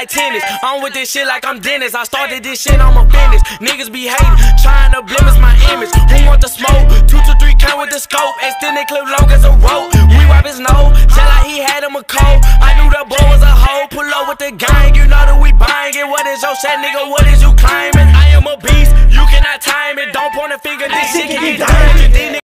like tennis. I'm with this shit like I'm Dennis. I started this shit, I'ma finish. Niggas be hating, trying to blemish my image. Who want the smoke? 2 to 3 count with the scope. Extended clip long as a rope. We wipe his nose, tell like he had him a cold. I knew the boy was a hoe. Pull up with the gang, you know that we buying it. What is your shit, nigga? What is you claiming? I am a beast, you cannot time it. Don't point a finger, this shit can be dying.